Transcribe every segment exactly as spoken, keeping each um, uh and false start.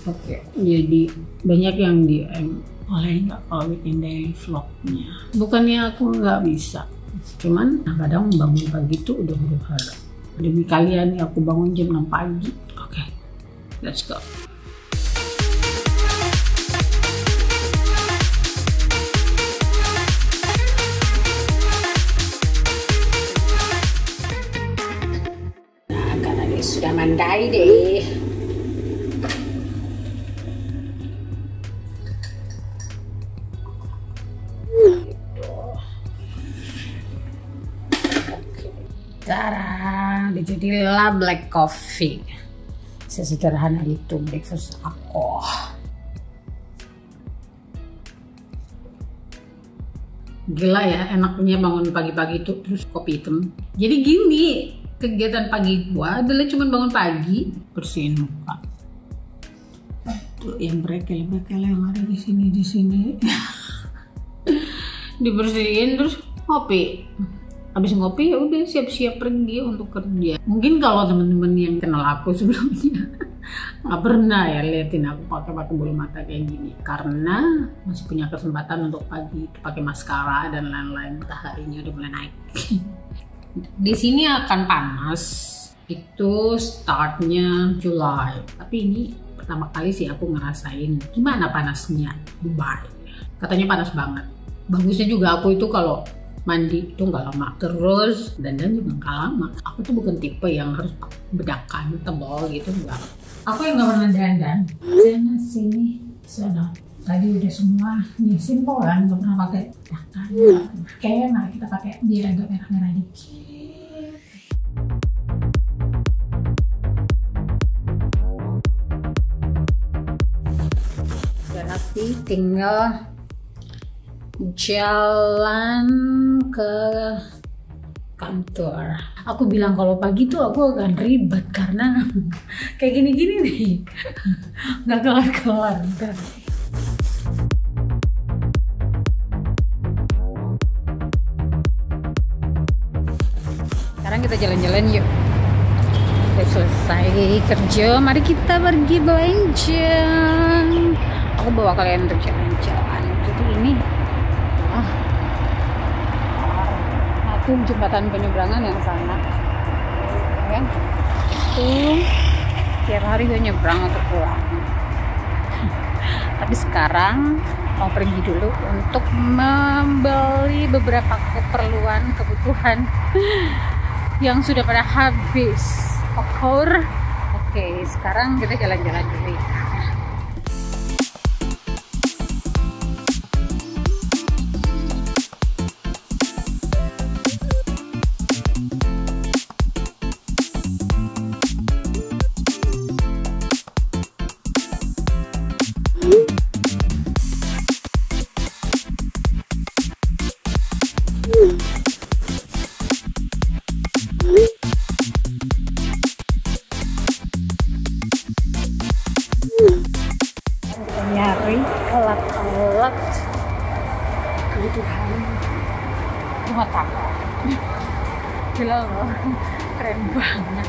Oke, jadi banyak yang di M boleh nggak kalau bikin daily vlognya? Bukannya aku nggak bisa, cuman kadang bangun pagi tuh udah huru hara. Demi kalian ya aku bangun jam enam pagi. Oke, let's go. Nah, karena dia sudah mandai deh. Tara, jadilah black coffee. Sesederhana itu breakfast aku. Gila ya, enaknya bangun pagi-pagi itu terus kopi hitam. Jadi gini, kegiatan pagi gua adalah cuma bangun pagi, bersihin muka. Tuh yang brekel-brekel yang ada di sini di sini. Dibersihin terus ngopi. Habis ngopi ya udah siap-siap pergi untuk kerja. Mungkin kalau teman-teman yang kenal aku sebelumnya nggak pernah ya liatin aku pakai pakai bulu mata kayak gini, karena masih punya kesempatan untuk pagi pakai maskara dan lain-lain. Mataharinya udah mulai naik. Di sini akan panas. Itu startnya Juli. Tapi ini pertama kali sih aku ngerasain gimana panasnya Dubai. Katanya panas banget. Bagusnya juga aku itu kalau mandi itu nggak lama, terus dandan juga nggak lama. Aku tuh bukan tipe yang harus bedakan tebal gitu, enggak. Aku yang nggak pernah dandan sana sini sana. Tadi udah semua nih, simple kan, nggak pernah pakai bedakan. Kayaknya mari kita pakai dia agak merah-merah dikit. Berarti tinggal jalan ke kantor. Aku bilang kalau pagi tuh aku akan ribet karena kayak gini-gini nih, nggak kelar-kelar. Sekarang kita jalan-jalan yuk. Udah selesai kerja, mari kita pergi belanja. Aku bawa kalian untuk jalan-jalan. Jadi ini itu jembatan penyeberangan yang sana, kan? Itu tiap hari gue nyebrang untuk pulang. Tapi sekarang mau pergi dulu untuk membeli beberapa keperluan kebutuhan yang sudah pada habis. Oke, oke, sekarang kita jalan-jalan dulu. Nyari alat-alat kebutuhan rumah tangga. Gila loh, keren banget.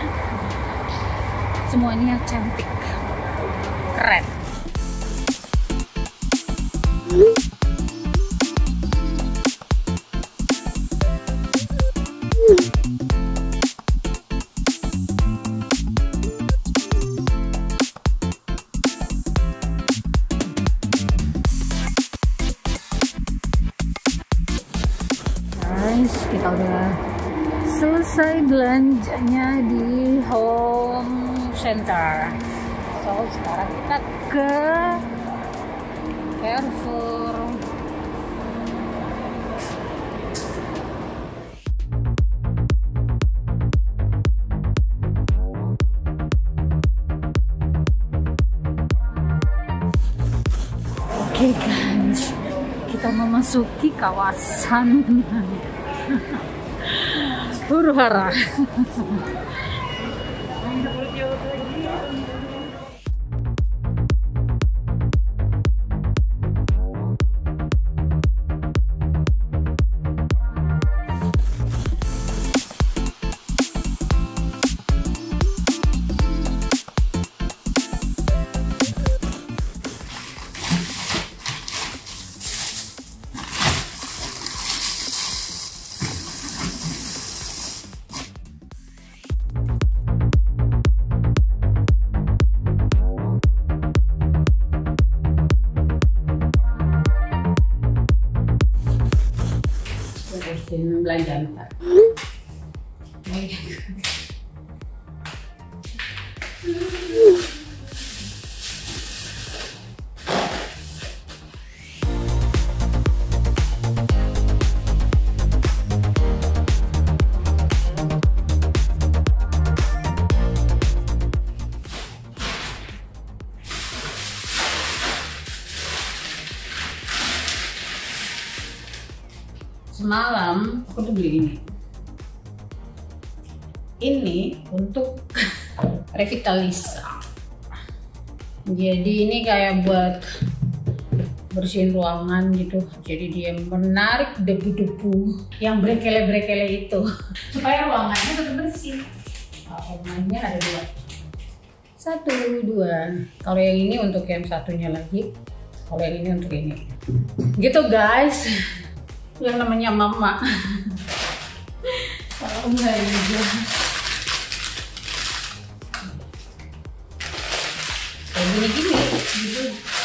Semuanya cantik, keren. Kita udah selesai belanjanya di Home Center. So sekarang kita ke Carrefour. Oke okay guys, kita memasuki kawasan huru hara. lanjutin belanja ntar. Semalam aku tuh beli ini. Ini untuk Revitalisa. Jadi ini kayak buat bersihin ruangan gitu. Jadi dia menarik debu-debu yang brekele-brekele itu supaya ruangannya tetap bersih. Ruangannya ada dua. Satu, dua. Kalau yang ini untuk yang satunya lagi. Kalau yang ini untuk ini. Gitu guys. Yang namanya mama. Kalau enggak juga. Kayak gini-gini gitu.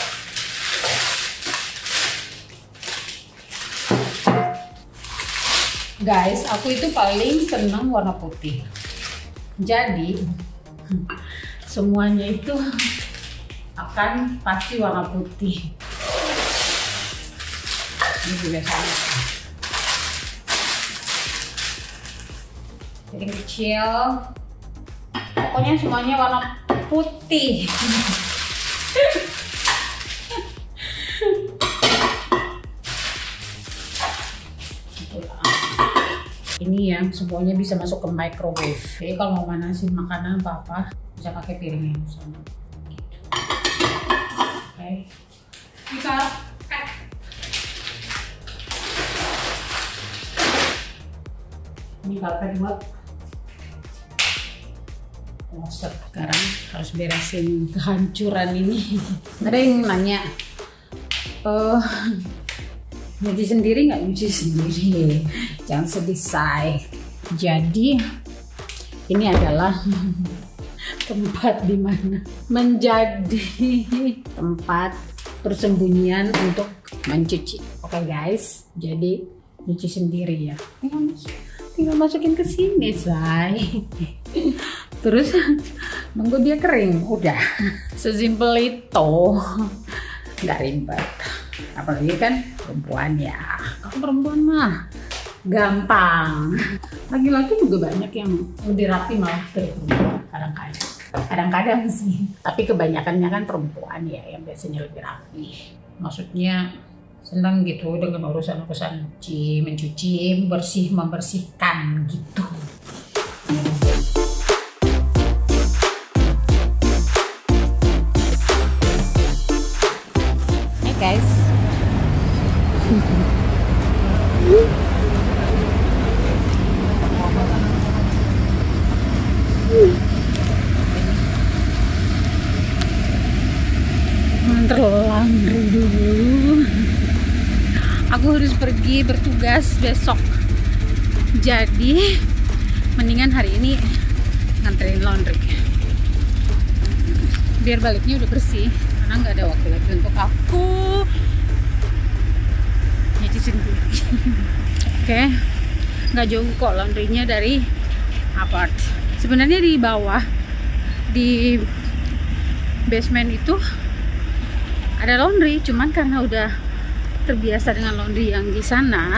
Guys, aku itu paling senang warna putih. Jadi semuanya itu akan pasti warna putih. Ini juga sama. Jadi kecil. Pokoknya semuanya warna putih. Ini ya, semuanya bisa masuk ke microwave. Jadi kalau mau manasin makanan apa-apa, bisa pakai piring yang sama. Gitu. Oke. Okay. Bisa. Ini karpet buat monster. Sekarang harus beresin kehancuran ini. Ada yang nanya, uh, nyuci sendiri nggak? Nyuci sendiri, jangan sedih say. Jadi ini adalah tempat dimana menjadi tempat persembunyian untuk mencuci. Oke okay, guys, jadi nyuci sendiri ya. Tinggal masukin ke sini say. Terus nunggu dia kering, udah. Sesimpel itu, nggak ribet. Apalagi kan perempuan ya. Kalau perempuan mah gampang. Laki-laki juga banyak yang lebih rapi malah dari perempuan kadang-kadang. Kadang-kadang sih. Tapi kebanyakannya kan perempuan ya yang biasanya lebih rapi. Maksudnya senang gitu dengan urusan-urusan cuci, mencuci, bersih, membersihkan gitu. Hey guys. Laundry dulu. Aku harus pergi bertugas besok. Jadi mendingan hari ini nganterin laundry. Biar baliknya udah bersih. Karena nggak ada waktu lagi untuk aku nyuci sendiri. Oke, okay. Nggak jauh kok laundrynya dari apart. Sebenarnya di bawah di basement itu ada laundry, cuman karena udah terbiasa dengan laundry yang di sana,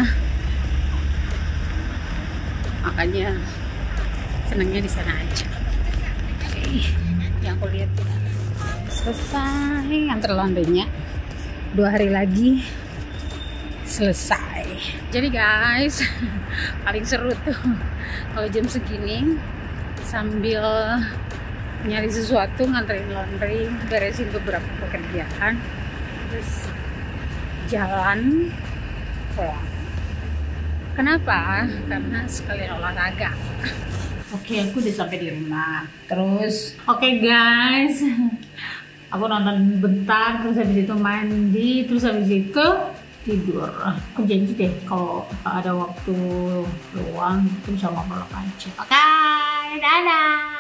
makanya senangnya di sana aja. Oke, okay. Yang aku lihat selesai antar laundrynya, dua hari lagi selesai. Jadi guys, paling seru tuh kalau jam segini sambil nyari sesuatu, nganterin laundry, beresin beberapa pekerjaan, terus jalan pulang. Kenapa? Karena sekalian olahraga. Oke, aku udah sampai di rumah. Terus, oke okay guys, aku nonton bentar, terus habis itu mandi, terus habis itu tidur. Aku janji deh kalau ada waktu luang, itu bisa ngobrol aja. Oke, okay, dadah.